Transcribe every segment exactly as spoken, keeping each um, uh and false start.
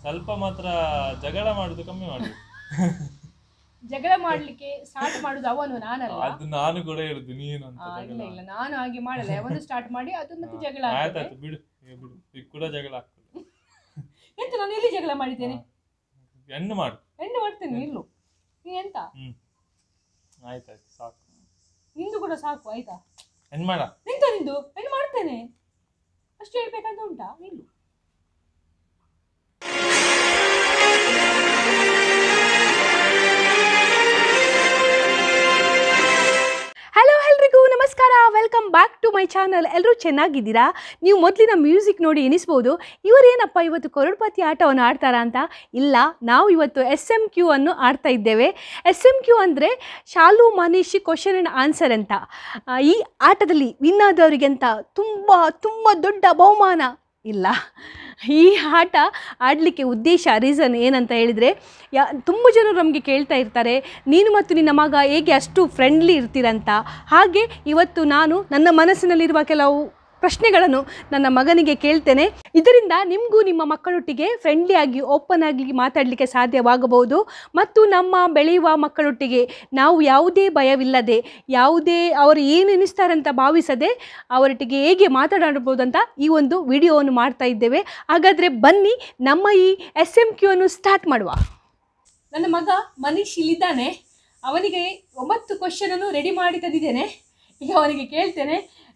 ಸ್ವಲ್ಪ ಮಾತ್ರ ಜಗಳ ಮಾಡುದು ಕಮ್ಮಿ ಮಾಡಿ. ಜಗಳ ಮಾಡ್ಲಿಕ್ಕೆ ಸ್ಟಾರ್ಟ್ ಮಾಡುದು ಅವನು, ನಾನಲ್ಲ. ಅದು ನಾನು ಕೂಡ ಹೇಳುದು ನೀನು ಅಂತ. ಇಲ್ಲ ಇಲ್ಲ, ನಾನು ಹಾಗೆ ಮಾಡಲ್ಲ. ಅವನು ಸ್ಟಾರ್ಟ್ ಮಾಡಿ ಅದು ಮತ್ತೆ ಜಗಳ ಆಯ್ತಾಯ್ತು ಬಿಡು ಬಿಡು, ಈಗ ಕೂಡ ಜಗಳ ಆಗ್ತದೆ. ಎಂತ ನಾನು ಎಲ್ಲಿ ಜಗಳ ಮಾಡಿದ್ದೇನೆ? ಹೆಣ್ಣು ಮಾಡು. ಹೆಣ್ಣು ಮಾಡ್ತೇನೆ ನಿಲ್ಲು. ನೀ ಎಂತ? ಹ್ಮ್ ಆಯ್ತಾಯ್ತು ಸಾಕು. ನಿಂದು ಕೂಡ ಸಾಕು ಆಯ್ತಾ? ಹೆಣ್ಣು ಮಾಡ. ನಿಂತ ನಿಂದು ಹೆಣ್ಣು ಮಾಡ್ತೇನೆ ಅಷ್ಟು ಹೇಳ್ಬೇಕಂತ ಉಂಟಾ? ನಿಲ್ಲು. ಹಲೋ ಎಲ್ರಿಗೂ ನಮಸ್ಕಾರ, welcome back to my channel. ಎಲ್ಲರೂ ಚೆನ್ನಾಗಿದ್ದೀರಾ? ನೀವು ಮೊದಲಿನ ಮ್ಯೂಸಿಕ್ ನೋಡಿ ಎನಿಸ್ಬೋದು ಇವರೇನಪ್ಪ ಇವತ್ತು ಕರೋಡ್ಪತಿ ಆಟವನ್ನು ಆಡ್ತಾರಾ ಅಂತ. ಇಲ್ಲ, ನಾವು ಇವತ್ತು ಎಸ್ ಎಮ್ ಕ್ಯೂ ಅನ್ನು ಆಡ್ತಾ ಇದ್ದೇವೆ. ಎಸ್ ಎಮ್ ಕ್ಯೂ ಅಂದರೆ Shalu Manish question and answer ಅಂತ. ಈ ಆಟದಲ್ಲಿ ವಿನ್ ಆದವರಿಗೆ ಅಂತ ತುಂಬ ತುಂಬ ದೊಡ್ಡ ಬಹುಮಾನ ಇಲ್ಲ. ಈ ಆಟ ಆಡಲಿಕ್ಕೆ ಉದ್ದೇಶ, ರೀಸನ್ ಏನಂತ ಹೇಳಿದರೆ, ಯಾ ತುಂಬ ಜನರು ನಮಗೆ ಕೇಳ್ತಾ ಇರ್ತಾರೆ, ನೀನು ಮತ್ತು ನಿನ್ನ ಮಗ ಹೇಗೆ ಅಷ್ಟು ಫ್ರೆಂಡ್ಲಿ ಇರ್ತೀರಂತ. ಹಾಗೆ ಇವತ್ತು ನಾನು ನನ್ನ ಮನಸ್ಸಿನಲ್ಲಿರುವ ಕೆಲವು ಪ್ರಶ್ನೆಗಳನ್ನು ನನ್ನ ಮಗನಿಗೆ ಕೇಳ್ತೇನೆ. ಇದರಿಂದ ನಿಮಗೂ ನಿಮ್ಮ ಮಕ್ಕಳೊಟ್ಟಿಗೆ ಫ್ರೆಂಡ್ಲಿ ಆಗಿ ಓಪನ್ ಆಗಿ ಮಾತಾಡಲಿಕ್ಕೆ ಸಾಧ್ಯವಾಗಬಹುದು. ಮತ್ತು ನಮ್ಮ ಬೆಳೆಯುವ ಮಕ್ಕಳೊಟ್ಟಿಗೆ ನಾವು ಯಾವುದೇ ಭಯವಿಲ್ಲದೆ, ಯಾವುದೇ ಅವರು ಏನು ಎನಿಸ್ತಾರಂತ ಭಾವಿಸದೆ ಅವರೊಟ್ಟಿಗೆ ಹೇಗೆ ಮಾತನಾಡಬಹುದಂತ ಈ ಒಂದು ವಿಡಿಯೋವನ್ನು ಮಾಡ್ತಾ ಇದ್ದೇವೆ. ಹಾಗಾದರೆ ಬನ್ನಿ ನಮ್ಮ ಈ ಎಸ್ ಎಮ್ ಕ್ಯೂ ಅನ್ನು ಸ್ಟಾರ್ಟ್ ಮಾಡುವ. ನನ್ನ ಮಗ ಮನೀಶ್ ಇಲ್ಲಿದ್ದಾನೆ. ಅವನಿಗೆ ಒಂಬತ್ತು ಕ್ವಶನನ್ನು ರೆಡಿ ಮಾಡಿ ತಂದಿದ್ದೇನೆ. ಈಗ ಅವನಿಗೆ ಕೇಳ್ತೇನೆ,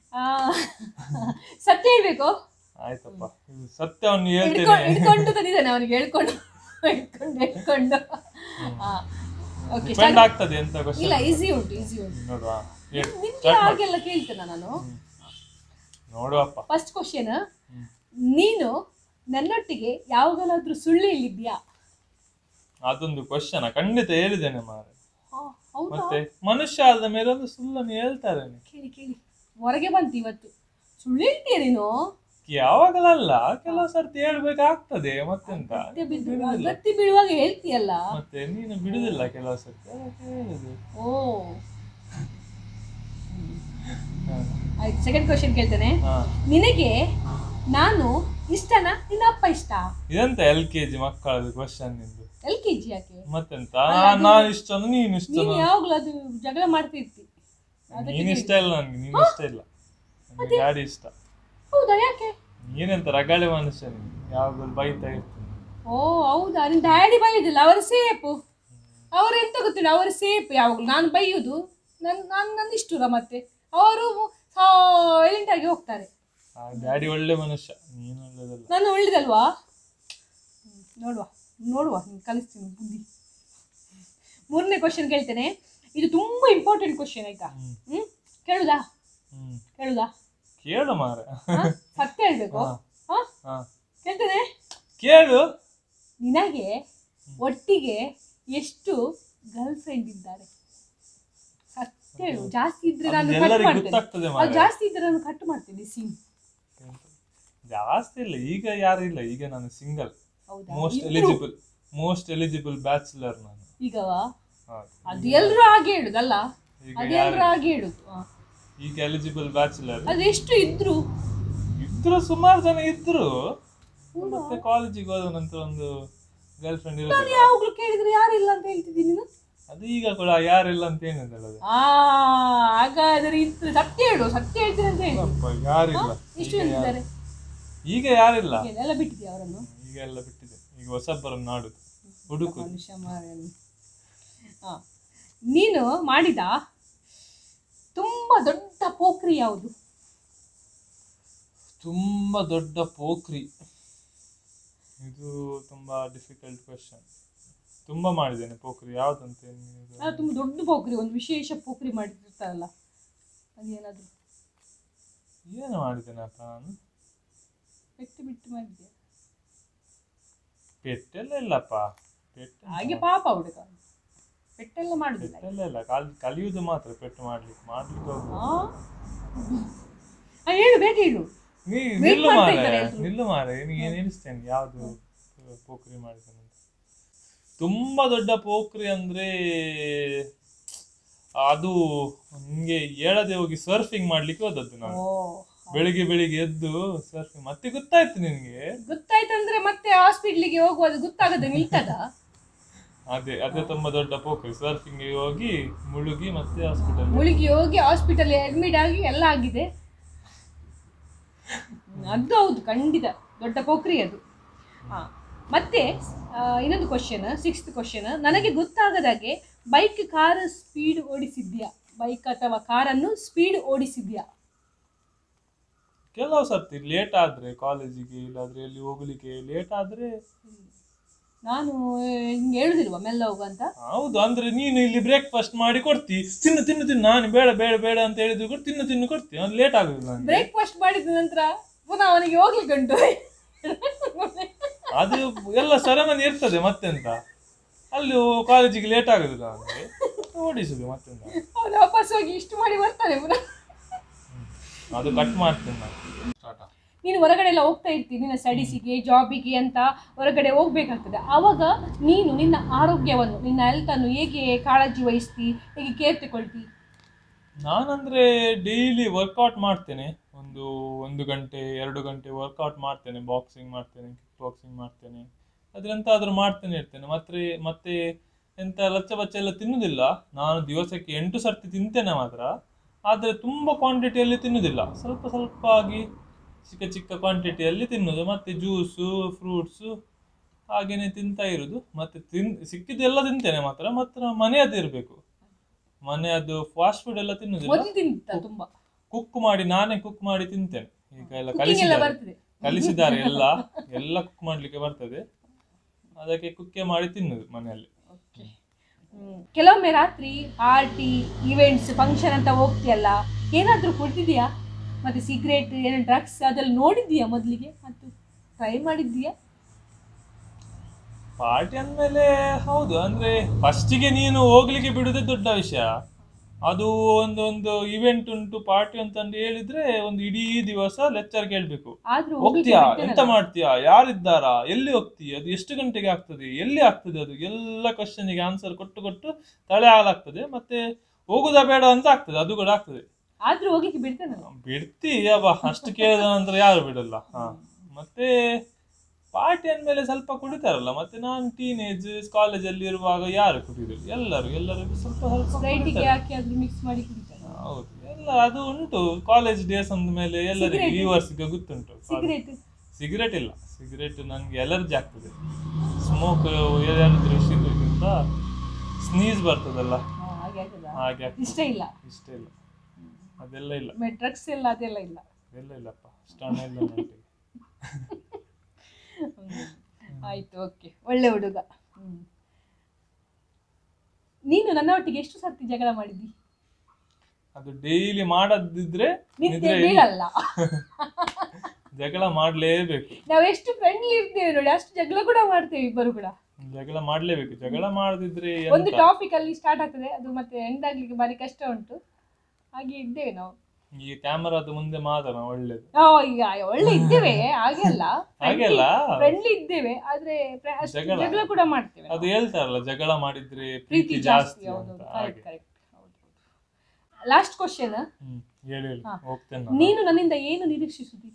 ಸತ್ಯ ಹೇಳ್ಬೇಕು. ಆಯ್ತಪ್ಪ, ಸತ್ಯವನ್ನು ಹಿಡ್ಕೊಂಡು ತಂದಿದ್ದೇನೆ ಅವನಿಗೆ, ಹೇಳ್ಕೊಂಡು ಹಿಡ್ಕೊಂಡು ಹಿಡ್ಕೊಂಡು ಆಗ್ತದೆ ಅಂತ. ಇಲ್ಲ, ಈಸಿ ಉಂಟು ಈಸಿ ಉಂಟು ನೋಡುವ. ನಿಮ್ಗೆ ಹಾಗೆಲ್ಲ ಕೇಳ್ತೇನೆ ನಾನು. ನೋಡುವಪ್ಪ. ಫಸ್ಟ್ ಕ್ವಶನ್, ನೀನು ನನ್ನೊಟ್ಟಿಗೆ ಯಾವಾಗಲಾದ್ರೂ ಸುಳ್ಳು ಹೇಳಿದ್ಯಾ? ಅದೊಂದು ಕ್ವಶನ್ ಖಂಡಿತ ಹೇಳಿದ್ದೇನೆ ಮಾರೆ. ಮತ್ತೆ ಮನುಷ್ಯ ಆದ ಮೇಲೆ ಒಂದು ಸುಳ್ಳನ್ನು ಹೇಳ್ತಾರೆ. ಕೇಳಿ ಕೇಳಿ, ಹೊರಗೆ ಬಂತು ಇವತ್ತು. ಸುಳ್ಳು ಹೇಳ್ತೀಯ ನೀನು? ಯಾವಾಗಲಲ್ಲ, ಕೆಲವು ಸರ್ತಿ ಹೇಳ್ಬೇಕಾಗ್ತದೆ. ಮತ್ತೆಂತ, ಅಗತ್ಯ ಬೀಳುವಾಗ ಹೇಳ್ತೀಯಲ್ಲ. ಮತ್ತೆ ನೀನು ಬಿಡುದಿಲ್ಲ ಕೆಲವು ಸರ್ತಿ, ಹೇಳುದು. ಓ ಆಯ್ತು, ಸೆಕೆಂಡ್ ಕ್ವಶನ್ ಕೇಳ್ತೇನೆ. ನಿನಗೆ ನಾನು ಇಷ್ಟನಾ, ನಿನ್ನ ಅಪ್ಪ ಇಷ್ಟ? ಇದಂತ ಎಲ್ ಕೆ ಜಿ ಮಕ್ಕಳದು ಕ್ವಶನ್ ನಿಂದು. ಎಲ್ ಕೆ ಜಿ ಯಾಕೆ? ಮತ್ತೆಂತ, ನಾನು ಇಷ್ಟ ನೀನು ಇಷ್ಟ? ಯಾವಾಗ್ಲೂ ಅದು ಜಗಳ ಮಾಡ್ತಿರ್ತಿ. ನೀನ್ ಇಷ್ಟ ಇಲ್ಲ ನನ್ಗೆ, ನೀನ್ ಇಷ್ಟ ಇಲ್ಲ, ಗಾಡಿ ಇಷ್ಟ. ಹೌದಾ? ಯಾಕೆ? ನೀನೆಂತ ರಗಳೆ ಮನುಷ್ಯ, ನೀನು ಯಾವಾಗಲೂ ಬೈತಾ ಇರ್ತೀನಿ. ಓ ಹೌದಾ? ನಿನ್ ಡ್ಯಾಡಿ ಬೈಯುದಿಲ್ಲ, ಅವರ ಸೇಪು. ಅವ್ರು ಎಂತ ಗೊತ್ತಿಲ್ಲ, ಅವರ ಸೇಪ್ ಯಾವಾಗಲೂ. ನಾನು ಬೈಯುದು, ನನ್ ನಾನು ನನ್ನ ಇಷ್ಟರ. ಮತ್ತೆ ಅವರು ಸೈಲೆಂಟ್ ಆಗಿ ಹೋಗ್ತಾರೆ. ಡ್ಯಾಡಿ ಒಳ್ಳೆ ಮನುಷ್ಯ, ನೀನು ಒಳ್ಳೆದಲ್ಲ. ನಾನು ಒಳ್ಳೇದಲ್ವಾ? ನೋಡುವ ನೋಡುವ ನೀನು ಕಲಿಸ್ತೀನಿ ಬುದ್ಧಿ. ಮೂರನೇ ಕ್ವಶನ್ ಕೇಳ್ತೇನೆ. ಇದು ತುಂಬಾ ಇಂಪಾರ್ಟೆಂಟ್ ಕ್ವಶನ್ ಆಯ್ತಾ? ಹ್ಮ್ ಕೇಳುದಾ? ಕೇಳುದಾ? ಕೇಳು ಮಾರ. ಸತ್ಯ ಹೇಳ್ಬೇಕು. ಕೇಳ್ತೇನೆ, ಕೇಳು. ನಿನಗೆ ಒಟ್ಟಿಗೆ ಎಷ್ಟು ಗರ್ಲ್ ಫ್ರೆಂಡ್ ಇದ್ದಾರೆ? ಸತ್ಯ ಹೇಳು. ಜಾಸ್ತಿ ಇದ್ರೆ ನಾನು ಕಟ್ ಮಾಡ್ತೇನೆ, ಜಾಸ್ತಿ ಇದ್ರೆ ನಾನು ಕಟ್ ಮಾಡ್ತೇನೆ ಸೀನ್. ಜಾಸ್ತಿ ಇಲ್ಲ, ಈಗ ಯಾರು ಇಲ್ಲ, ಈಗ ನಾನು single. Most eligible most eligible bachelor ನಾನು ಈಗವಾ? ಅದು ಎಲ್ಲರೂ ಹಾಗೆ ಹೇಳುದಲ್ಲ, ಅದು ಎಲ್ಲರೂ ಹಾಗೆ ಹೇಳುದು. ಈಗ ಎಲಿಜಿಬಲ್ ಬ್ಯಾಚುಲರ್. ಅದು ಎಷ್ಟು ಇದ್ರು ಇದ್ರು ಸುಮಾರು ಜನ ಇದ್ರು. ಮತ್ತೆ ಕಾಲೇಜಿಗೆ ಹೋದ ನಂತರ ಒಂದು ಗರ್ಲ್ ಫ್ರೆಂಡ್ ಇರೋದು. ನಾನು ಯಾವಾಗ್ಲೂ ಕೇಳಿದ್ರೆ ಯಾರಿಲ್ಲ ಅಂತ ಹೇಳ್ತಿದ್ದೀನಿ ನೀನು. ಅದು ಈಗ ಕೂಡ ಯಾರಿಲ್ಲ ಅಂತ ಏನಿದೆ. ಆ ಹಾಗಾದ್ರೆ ಇತ್ತು. ಸತ್ಯ ಹೇಳು, ಸತ್ಯ ಹೇಳ್ತೀನಿ ಅಂತ ಹೇಳಿ. ಯಾರಿಲ್ಲ. ಎಷ್ಟು ಇದ್ದಾರೆ ಈಗ? ಯಾರಿಲ್ಲ. ಎಲ್ಲ ಬಿಟ್ಟಿದ್ಯಾ ಅವರನ್ನು? ಈಗ ಎಲ್ಲ ಬಿಟ್ಟಿದೆ, ಈಗ ಹೊಸಬ್ಬರನ್ನು ನಾಡುದು ಹುಡುಕು. ನೀನು ಮಾಡಿದ ತುಂಬಾ ದೊಡ್ಡ ಪೋಖ್ರಿ ಯಾವುದು? ತುಂಬಾ ದೊಡ್ಡ ಪೋಖ್ರಿ, ಇದು ತುಂಬಾ ಡಿಫಿಕಲ್ಟ್ ಕ್ವೆಶ್ಚನ್. ತುಂಬಾ ಮಾಡಿದ್ದೇನೆ ಪೋಖ್ರಿ. ಯಾವ್ದಂತ? ತುಂಬಾ ದೊಡ್ಡ ಪೋಖ್ರಿ, ಒಂದು ವಿಶೇಷ ಪೋಖ್ರಿ ಮಾಡಿರ್ತಾರಲ್ಲ, ಅದೇನಾದ್ರು? ಏನು ಮಾಡಿದ್ದೇನೆ ಅಪ್ಪ ನಾನು? ಪೆಟ್ಟು ಬಿಟ್ಟು ಮಾಡಿದ್ದೆ? ಪೆಟ್ಟೆಲ್ಲ ಇಲ್ಲಪ್ಪ. ಪೆಟ್ಟು ಹಾಗೆ ಪಾಪ ಹುಡುಗ, ಪೆಟ್ಟೆಲ್ಲ ಮಾಡುದಿಲ್ಲ. ಪೆಟ್ಟೆಲ್ಲ ಇಲ್ಲ, ಕಲಿಯುವುದು ಮಾತ್ರ. ಪೆಟ್ಟು ಮಾಡ್ಲಿಕ್ಕೆ ಮಾಡ್ಲಿಕ್ಕೆ ಹೇಳು, ಬೇಗ ಹೇಳು. ನೀ ನಿಲ್ಲು ಮಾರೆ, ನಿಲ್ಲು ಮಾರೆ. ನಿನಗೆ ಏನು ಎನಿಸ್ತೇನೆ ಯಾವ್ದು ಪೋಖ್ರಿ ಮಾಡಿದ್ದೇನೆ ಅಂತ? ತುಂಬಾ ದೊಡ್ಡ ಪೋಖ್ರಿ ಅಂದ್ರೆ ಅದು ನಿಮ್ಗೆ ಹೇಳದೆ ಹೋಗಿ ಸರ್ಫಿಂಗ್ ಮಾಡ್ಲಿಕ್ಕೆ ಹೋದದ್ದು ನಾನು. ಬೆಳಿಗ್ಗೆ ಬೆಳಿಗ್ಗೆ ಎದ್ದು ಸರ್ಫಿಂಗ್ ಮತ್ತೆ ಗೊತ್ತಾಯ್ತು ನಿನ್ಗೆ? ಗೊತ್ತಾಯ್ತಂದ್ರೆ ಮತ್ತೆ ಹಾಸ್ಪಿಟ್ಲಿಗೆ ಹೋಗುವಾಗ ಗೊತ್ತಾಗದೆ ನಿಲ್ತದ? ಅದೇ ಅದೇ ತುಂಬಾ ದೊಡ್ಡ ಪೋಖ್ರಿ. ಸರ್ಫಿಂಗ್ ಹೋಗಿ ಮುಳುಗಿ ಮತ್ತೆ ಹಾಸ್ಪಿಟಲ್ ಮುಳುಗಿ ಹೋಗಿ ಹಾಸ್ಪಿಟಲ್ ಅಡ್ಮಿಟ್ ಆಗಿ ಎಲ್ಲ ಆಗಿದೆ. ಅದು ಹೌದು, ಖಂಡಿತ ದೊಡ್ಡ ಪೋಖ್ರಿ ಅದು. ಹಾ, ಮತ್ತೆ ಇನ್ನೊಂದು ಕ್ವಶನ್, ಸಿಕ್ಸ್ತ್ ಕ್ವಶನ್. ನನಗೆ ಗೊತ್ತಾಗದಾಗೆ ಬೈಕ್ ಕಾರ್ ಸ್ಪೀಡ್ ಓಡಿಸಿದ್ಯಾ? ಬೈಕ್ ಅಥವಾ ಕಾರನ್ನು ಸ್ಪೀಡ್ ಓಡಿಸಿದ್ಯಾ? ಕೆಲವು ಸರ್ತಿ ಲೇಟ್ ಆದ್ರೆ ಕಾಲೇಜಿಗೆ ಇಲ್ಲಾದ್ರೆ ಎಲ್ಲಿ ಹೋಗ್ಲಿಕ್ಕೆ ಲೇಟ್ ಆದ್ರೆ ನಾನು ಹಿಂಗೆ ಹೇಳುದಿಲ್ವಾ ಮೆಲ್ಲ ಹೋಗು ಅಂತ? ಹೌದು, ಅಂದ್ರೆ ನೀನು ಇಲ್ಲಿ ಬ್ರೇಕ್ಫಾಸ್ಟ್ ಮಾಡಿ ಕೊಡ್ತಿ, ತಿನ್ನು ತಿನ್ನು ತಿನ್ನು, ನಾನು ಬೇಡ ಬೇಡ ಬೇಡ ಅಂತ ಹೇಳಿದ್ರು ಕೂಡ ತಿನ್ನು ತಿನ್ನು ಕೊಡ್ತಿ, ಅವ್ನು ಲೇಟ್ ಆಗುದಿಲ್ಲ. ಬ್ರೇಕ್ಫಾಸ್ಟ್ ಮಾಡಿದ ನಂತರ ಪುನಃ ಅವನಿಗೆ ಹೋಗ್ಲಿಕ್ಕೆ ಉಂಟು, ಅದು ಎಲ್ಲ ಸರಮನಿ ಇರ್ತದೆ. ಮತ್ತೆಂತ ಅಲ್ಲಿ ಕಾಲೇಜಿಗೆ ಲೇಟ್ ಆಗುದಿಲ್ಲ ಅಂದ್ರೆ ಓಡಿಸುದು ಮತ್ತೆಂತ. ಅವನು ವಾಪಸ್ ಹೋಗಿ ಇಷ್ಟು ಮಾಡಿ ಬರ್ತಾನೆ ಪುನಃ. ಅದು ಕಟ್ ಮಾಡ್ತೀನಿ ನಾನು. ನೀನು ಹೊರಗಡೆ ಎಲ್ಲ ಹೋಗ್ತಾ ಇರ್ತೀನಿ, ನಿನ್ನ ಸ್ಟಡೀಸಿಗೆ ಜಾಬಿಗೆ ಅಂತ ಹೊರಗಡೆ ಹೋಗ್ಬೇಕಾಗ್ತದೆ. ಆವಾಗ ನೀನು ನಿನ್ನ ಆರೋಗ್ಯವನ್ನು, ನಿನ್ನ ಹೆಲ್ತನ್ನು ಹೇಗೆ ಕಾಳಜಿ ವಹಿಸ್ತಿ, ಹೇಗೆ ಕೇರ್ ತಗೊಳ್ತಿ? ನಾನಂದ್ರೆ ಡೈಲಿ ವರ್ಕೌಟ್ ಮಾಡ್ತೇನೆ. ಒಂದು ಒಂದು ಗಂಟೆ ಎರಡು ಗಂಟೆ ವರ್ಕೌಟ್ ಮಾಡ್ತೇನೆ. ಬಾಕ್ಸಿಂಗ್ ಮಾಡ್ತೇನೆ, ಕಿಕ್ ಬಾಕ್ಸಿಂಗ್ ಮಾಡ್ತೇನೆ, ಅದ್ರಂತಾದ್ರೂ ಮಾಡ್ತೇನೆ ಇರ್ತೇನೆ. ಮತ್ತೆ ಮತ್ತೆ ಎಂತ ಲಚ್ಚ ಬಚ್ಚ ಎಲ್ಲ ತಿನ್ನುದಿಲ್ಲ. ನಾನು ದಿವಸಕ್ಕೆ ಎಂಟು ಸರ್ತಿ ತಿಂತೇನೆ ಮಾತ್ರ, ಆದರೆ ತುಂಬ ಕ್ವಾಂಟಿಟಿಯಲ್ಲಿ ತಿನ್ನುದಿಲ್ಲ. ಸ್ವಲ್ಪ ಸ್ವಲ್ಪ ಆಗಿ ಚಿಕ್ಕ ಚಿಕ್ಕ ಕ್ವಾಂಟಿಟಿಯಲ್ಲಿ ತಿನ್ನುದು. ಮತ್ತೆ ಜ್ಯೂಸು, ಫ್ರೂಟ್ಸು ಹಾಗೇನೆ ತಿಂತಾ ಇರುದು. ಮತ್ತೆ ತಿನ್ ಸಿಕ್ಕಿದ್ದೆಲ್ಲ ತಿಂತೇನೆ ಮಾತ್ರ. ಮಾತ್ರ ಮನೆಯದ್ದು ಇರಬೇಕು. ಮನೆಯದ್ದು ಫಾಸ್ಟ್ ಫುಡ್ ಎಲ್ಲ ತಿನ್ನುದಿಲ್ಲ. ಕುಕ್ ಮಾಡಿ ನಾನೇ ಕುಕ್ ಮಾಡಿ ತಿಂತೇನೆ. ಈಗ ಎಲ್ಲ ಕಲಿಸಿದ್ದಾರೆ ಕಲಿಸಿದ್ದಾರೆ ಎಲ್ಲ ಎಲ್ಲ ಕುಕ್ ಮಾಡ್ಲಿಕ್ಕೆ ಬರ್ತದೆ. ಅದಕ್ಕೆ ಕುಕ್ಕೆ ಮಾಡಿ ತಿನ್ನುದು ಮನೆಯಲ್ಲಿ. ಕೆಲವೊಮ್ಮೆ ರಾತ್ರಿ ಪಾರ್ಟಿ, ಇವೆಂಟ್ಸ್, ಫಂಕ್ಷನ್ ಅಂತ ಹೋಗ್ತೀಯಲ್ಲ, ಏನಾದ್ರೂ ಕುಡ್ತಿದ್ಯಾ? ಮತ್ತೆ ಸಿಗರೇಟ್, ಏನೋ ಡ್ರಗ್ಸ್ ಅದೆಲ್ಲ ನೋಡಿದ್ದೀಯಾ ಮೊದಲಿಗೆ? ಮತ್ತು ಟ್ರೈ ಮಾಡಿದ್ದೀಯಾ? ಪಾರ್ಟಿ ಅಂದಮೇಲೆ ಹೌದು, ಅಂದ್ರೆ ಫಸ್ಟಿಗೆ ನೀನು ಹೋಗ್ಲಿಕ್ಕೆ ಬಿಡುದೇ ದೊಡ್ಡ ವಿಷಯ. ಅದು ಒಂದೊಂದು ಇವೆಂಟ್ ಉಂಟು, ಪಾರ್ಟಿ ಅಂತಂದು ಹೇಳಿದ್ರೆ ಒಂದು ಇಡೀ ದಿವಸ ಲೆಕ್ಚರ್ ಕೇಳ್ಬೇಕು. ಹೋಗ್ತೀಯಾ, ಎಂತ ಮಾಡ್ತೀಯಾ, ಯಾರಿದ್ದಾರಾ, ಎಲ್ಲಿ ಹೋಗ್ತೀಯ, ಅದು ಎಷ್ಟು ಗಂಟೆಗೆ ಆಗ್ತದೆ, ಎಲ್ಲಿ ಆಗ್ತದೆ, ಅದು ಎಲ್ಲ ಕ್ವಶನ್ಗೆ ಆನ್ಸರ್ ಕೊಟ್ಟು ಕೊಟ್ಟು ತಲೆ ಹಾಳಾಗ್ತದೆ. ಮತ್ತೆ ಹೋಗುದಾ ಬೇಡ ಅಂತ ಆಗ್ತದೆ, ಅದು ಕೂಡ ಆಗ್ತದೆ. ಆದ್ರೂ ಹೋಗ್ಲಿಕ್ಕೆ ಬಿಡ್ತೇನೆ. ಬಿಡ್ತಿ ಅಬ್ಬ, ಅಷ್ಟು ಕೇಳಿದ ನಂತರ ಯಾರು ಬಿಡಲ್ಲ. ಹಾ, ಮತ್ತೆ ಪಾರ್ಟಿ ಅಂದ್ಮೇಲೆ ಸ್ವಲ್ಪ ಕುಡಿತಾರಲ್ಲ. ಮತ್ತೆ ನಾನು ಟೀನೇಜ್ ಕಾಲೇಜಲ್ಲಿ ಇರುವಾಗ ಯಾರು ಕುಡಿದ್ರು? ಎಲ್ಲರೂ ಎಲ್ಲರೂ ಸ್ವಲ್ಪ ಸ್ವಲ್ಪ ಮಿಕ್ಸ್ ಮಾಡಿ ಕುಡಿತಾರೆ. ಹೌದು, ಎಲ್ಲ ಅದು ಉಂಟು. ಕಾಲೇಜ್ ಡೇಸ್ ಅಂದ ಮೇಲೆ ಎಲ್ಲರಿಗೂ ವ್ಯೂವರ್ಸ್ಗೆ ಗೊತ್ತುಂಟು. ಸಿಗರೇಟ್ ಇಲ್ಲ, ಸಿಗರೇಟ್ ನನಗೆ ಎಲರ್ಜಿ ಆಗ್ತದೆ. ಸ್ಮೋಕ್ ಏನಾದ್ರೂ ದೃಷ್ಟಿಗಿಂತ ಸ್ನೀಸ್ ಬರ್ತದಲ್ಲ, ಹಾಗೆ ಇಷ್ಟ ಇಲ್ಲ ಇಷ್ಟ ಇಲ್ಲ ಅದೆಲ್ಲ ಇಲ್ಲ. ಡ್ರಗ್ಸ್ ಎಲ್ಲ ಅದೆಲ್ಲ ಇಲ್ಲ, ಅದೆಲ್ಲ ಇಲ್ಲಪ್ಪ, ಸ್ಟಾನ ಇಲ್ಲ ನನಗೆ. ಆಯ್ತು, ಓಕೆ, ಒಳ್ಳೆ ಹುಡುಗ. ನೀನು ನನ್ನ ಒಟ್ಟಿಗೆ ಎಷ್ಟು ಸರ್ತಿ ಜಗಳ ಮಾಡಿದ್ದಿ? ಅದು ಡೈಲಿ ಮಾಡದಿದ್ರೆ ಜಗಳ ಮಾಡ್ಲೇಬೇಕು. ನಾವು ಎಷ್ಟು ಫ್ರೆಂಡ್ಲಿ ಇರ್ತೇವೆ ನೋಡಿ, ಅಷ್ಟು ಜಗಳ ಕೂಡ ಮಾಡ್ತೇವೆ ಇಬ್ಬರು ಕೂಡ. ಜಗಳ ಮಾಡ್ಲೇಬೇಕು. ಜಗಳ ಮಾಡದಿದ್ರೆ ಒಂದು ಟಾಪಿಕ್ ಅಲ್ಲಿ ಸ್ಟಾರ್ಟ್ ಆಗ್ತದೆ, ಅದು ಮತ್ತೆ ಎಂಡ್ ಆಗ್ಲಿಕ್ಕೆ ಬಾರಿ ಕಷ್ಟ ಉಂಟು. ಹಾಗೆ ಇದ್ದೇವೆ ನಾವು. ಈ ಕ್ಯಾಮರಾದ ಮುಂದೆ ಮಾತ್ರ ಒಳ್ಳೇದು. ಈಗ ಒಳ್ಳೆ ಇದ್ದೇವೆ, ಹಾಗೆಲ್ಲ ಹಾಗೆಲ್ಲ ಫ್ರೆಂಡ್ಲಿ ಇದ್ದೇವೆ, ಆದ್ರೆ ಜಗಳ ಕೂಡ ಮಾಡ್ತೇವೆ. ಅದು ಹೇಳ್ತಾರಲ್ಲ, ಜಗಳ ಮಾಡಿದ್ರೆ ಪ್ರೀತಿ ಜಾಸ್ತಿ. ಲಾಸ್ಟ್ ಕ್ವಶನ್, ನೀನು ನನ್ನಿಂದ ಏನು ನಿರೀಕ್ಷಿಸುತ್ತಿ?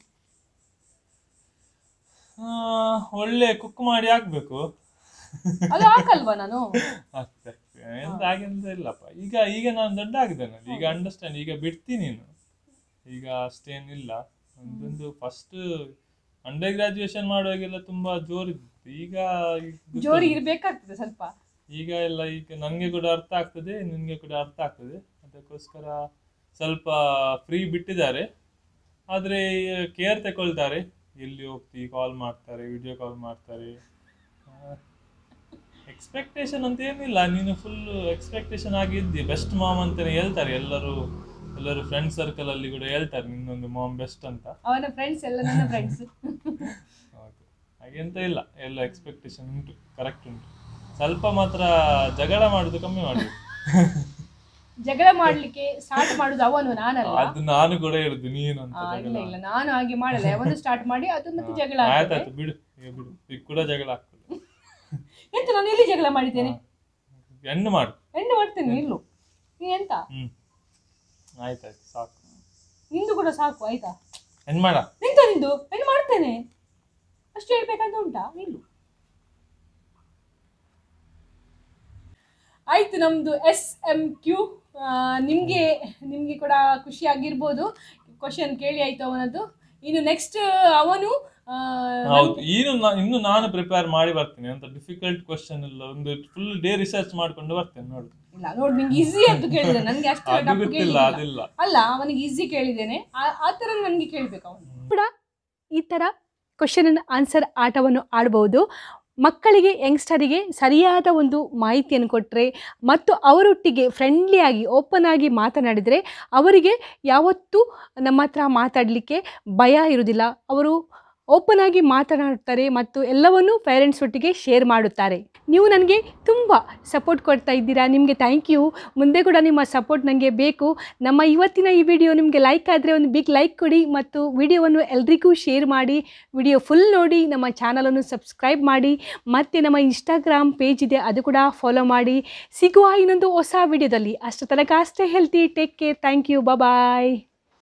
ಒಳ್ಳೆ ಕುಕ್ ಮಾಡಿ ಹಾಕ್ಬೇಕು. ಅದು ಹಾಕಲ್ವಾ ನಾನು? ಎಂತ ಹಾಗೆಂತ ಇಲ್ಲಪ್ಪ. ಈಗ ಈಗ ನಾನು ದೊಡ್ಡ ಆಗಿದ್ದೇನೆ, ಈಗ ಅಂಡರ್ಸ್ಟ್ಯಾಂಡ್. ಈಗ ಬಿಡ್ತೀನಿ ನೀನು, ಈಗ ಅಷ್ಟೇನಿಲ್ಲ. ಒಂದೊಂದು ಫಸ್ಟ್ ಅಂಡರ್ ಗ್ರಾಜುಯೇಷನ್ ಮಾಡುವಾಗೆಲ್ಲ ತುಂಬಾ ಜೋರಿತ್ತು. ಈಗ ಜೋರಿ ಇರ್ಬೇಕಾಗ್ತದೆ ಸ್ವಲ್ಪ. ಈಗ ಎಲ್ಲ ಈಗ ನನಗೆ ಕೂಡ ಅರ್ಥ ಆಗ್ತದೆ, ನಿನ್ಗೆ ಕೂಡ ಅರ್ಥ ಆಗ್ತದೆ. ಅದಕ್ಕೋಸ್ಕರ ಸ್ವಲ್ಪ ಫ್ರೀ ಬಿಟ್ಟಿದ್ದಾರೆ. ಆದ್ರೆ ಕೇರ್ ತಗೊಳ್ತಾರೆ. ಎಲ್ಲಿ ಹೋಗ್ತಿ ಕಾಲ್ ಮಾಡ್ತಾರೆ, ವಿಡಿಯೋ ಕಾಲ್ ಮಾಡ್ತಾರೆ. ಎಕ್ಸ್ಪೆಕ್ಟೇಷನ್ ಅಂತ ಏನಿಲ್ಲ, ನೀನು ಫುಲ್ ಎಕ್ಸ್ಪೆಕ್ಟೇಷನ್ ಆಗಿದ್ದಿ. ಬೆಸ್ಟ್ ಮಾಮ್ ಅಂತಾನೆ ಹೇಳ್ತಾರೆ ಎಲ್ಲರೂ. ಎಲ್ಲರೂ ಫ್ರೆಂಡ್ ಸರ್ಕಲ್ ಅಲ್ಲಿ ಕೂಡ ಹೇಳ್ತಾರೆ ನಿನ್ನೊಂದು ಮಾಮ್ ಬೆಸ್ಟ್ ಅಂತ. ಅವನ ಫ್ರೆಂಡ್ಸ್ ಎಲ್ಲ ನನ್ನ ಫ್ರೆಂಡ್ಸ್. ಹೌದು, ಹಾಗೆಂತ ಇಲ್ಲ, ಎಲ್ಲ ಎಕ್ಸ್ಪೆಕ್ಟೇಷನ್ ಉಂಟು, ಕರೆಕ್ಟ್ ಉಂಟು. ಸ್ವಲ್ಪ ಮಾತ್ರ ಜಗಳ ಮಾಡುದು ಕಮ್ಮಿ ಮಾಡಬೇಕು. ಜಗಳ ಮಾಡ್ಲಿಕ್ಕೆ ಸ್ಟಾರ್ಟ್ ಮಾಡುದು ಅವನು, ನಾನಲ್ಲ. ಅದು ನಾನು ಕೂಡ ಹೇಳುದು, ನೀನು ಅಂತ. ಇಲ್ಲ ಇಲ್ಲ, ನಾನು ಹಾಗೆ ಮಾಡಲ್ಲ. ಅವನು ಸ್ಟಾರ್ಟ್ ಮಾಡಿ ಅದು ಮತ್ತೆ ಜಗಳ. ಆಯ್ತಾಯ್ತು, ಬಿಡು ಬಿಡು, ಈಗ ಕೂಡ ಜಗಳ ಆಗ್ತದೆ. ಎಂತ ನಾನು ಎಲ್ಲಿ ಜಗಳ ಮಾಡಿದ್ದೇನೆ? ಹೆಣ್ಣು ಮಾಡು. ಹೆಣ್ಣು ಮಾಡ್ತೇನೆ, ನಿಲ್ಲು ನೀ ಎಂತ. ಹ್ಮ್, ಆಯ್ತಾಯ್ತು, ಸಾಕು. ನಿಂದು ಕೂಡ ಸಾಕು, ಆಯ್ತಾ? ಹೆಣ್ ಮಾಡ ನಿಂತ ನಿಂದು ಹೆಣ್ಣು ಮಾಡ್ತೇನೆ ಅಷ್ಟು ಹೇಳ್ಬೇಕಂತ ಉಂಟಾ ನಿಲ್ಲು. ಆಯ್ತು, ನಮ್ದು ಎಸ್ ಎಂ ಕ್ಯೂ ನಿಮಗೆ ನಿಮಗೆ ಕೂಡ ಖುಷಿ ಆಗಿರ್ಬೋದು. ಕ್ವಶನ್ ಕೇಳಿ ಆಯ್ತು ಅವನದ್ದು. ಇನ್ನು ನೆಕ್ಸ್ಟ್ ಅವನು ಹೌದು, ಇನ್ನು ಇನ್ನು ನಾನು ಪ್ರಿಪೇರ್ ಮಾಡಿ ಬರ್ತೇನೆ. ಅಂತ ಡಿಫಿಕಲ್ಟ್ ಕ್ವಶನ್ ಇಲ್ಲ, ಒಂದು ಫುಲ್ ಡೇ ರಿಸರ್ಚ್ ಮಾಡ್ಕೊಂಡು ಬರ್ತೇನೆ. ನೋಡು ಇಲ್ಲ ನೋಡಿ, ನಿಂಗೆ ಈಸಿ ಅಂತ ಕೇಳಿದೆ, ನನಗೆ ಅಷ್ಟು ಅದಿಲ್ಲ ಅಲ್ಲ, ಅವನಿಗೆ ಈಸಿ ಕೇಳಿದ್ದೇನೆ. ಆ ಥರ ನನಗೆ ಕೇಳಬೇಕು. ಅವನು ಕೂಡ ಈ ಥರ ಕ್ವಶನ್ ಆನ್ಸರ್ ಆಟವನ್ನು ಆಡ್ಬೋದು. ಮಕ್ಕಳಿಗೆ, ಯಂಗ್ಸ್ಟರಿಗೆ ಸರಿಯಾದ ಒಂದು ಮಾಹಿತಿಯನ್ನು ಕೊಟ್ಟರೆ ಮತ್ತು ಅವರೊಟ್ಟಿಗೆ ಫ್ರೆಂಡ್ಲಿಯಾಗಿ ಓಪನ್ ಆಗಿ ಮಾತನಾಡಿದರೆ ಅವರಿಗೆ ಯಾವತ್ತೂ ನಮ್ಮ ಹತ್ರ ಮಾತಾಡಲಿಕ್ಕೆ ಭಯ ಇರುವುದಿಲ್ಲ. ಅವರು ಓಪನ್ ಆಗಿ ಮಾತನಾಡುತ್ತಾರೆ ಮತ್ತು ಎಲ್ಲವನ್ನೂ ಪೇರೆಂಟ್ಸ್ ಒಟ್ಟಿಗೆ ಶೇರ್ ಮಾಡುತ್ತಾರೆ. ನೀವು ನನಗೆ ತುಂಬ ಸಪೋರ್ಟ್ ಕೊಡ್ತಾ ಇದ್ದೀರಾ, ನಿಮಗೆ ಥ್ಯಾಂಕ್ ಯು. ಮುಂದೆ ಕೂಡ ನಿಮ್ಮ ಸಪೋರ್ಟ್ ನನಗೆ ಬೇಕು. ನಮ್ಮ ಇವತ್ತಿನ ಈ ವಿಡಿಯೋ ನಿಮಗೆ ಲೈಕ್ ಆದರೆ ಒಂದು ಬಿಗ್ ಲೈಕ್ ಕೊಡಿ ಮತ್ತು ವಿಡಿಯೋವನ್ನು ಎಲ್ರಿಗೂ ಶೇರ್ ಮಾಡಿ. ವಿಡಿಯೋ ಫುಲ್ ನೋಡಿ, ನಮ್ಮ ಚಾನಲನ್ನು ಸಬ್ಸ್ಕ್ರೈಬ್ ಮಾಡಿ ಮತ್ತು ನಮ್ಮ ಇನ್ಸ್ಟಾಗ್ರಾಮ್ ಪೇಜ್ ಇದೆ, ಅದು ಕೂಡ ಫಾಲೋ ಮಾಡಿ. ಸಿಗುವ ಇನ್ನೊಂದು ಹೊಸ ವಿಡಿಯೋದಲ್ಲಿ. ಅಷ್ಟು ತನಕ ಅಷ್ಟೇ healthy. Take care. Thank you. Bye.